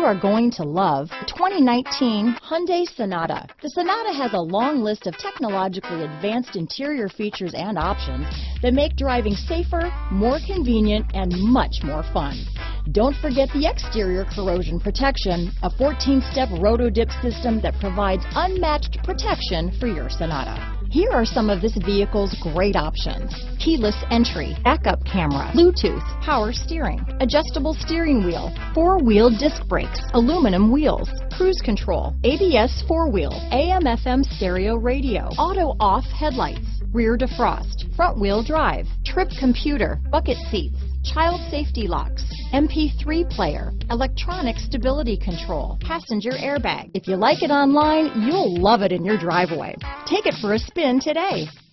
are going to love the 2019 Hyundai Sonata. The Sonata has a long list of technologically advanced interior features and options that make driving safer, more convenient, and much more fun. Don't forget the exterior corrosion protection, a 14-step roto-dip system that provides unmatched protection for your Sonata. Here are some of this vehicle's great options: keyless entry, backup camera, Bluetooth, power steering, adjustable steering wheel, four-wheel disc brakes, aluminum wheels, cruise control, ABS four-wheel, AM/FM stereo radio, auto-off headlights, rear defrost, front-wheel drive, trip computer, bucket seats, child safety locks, MP3 player, electronic stability control, passenger airbag. If you like it online, you'll love it in your driveway. Take it for a spin today.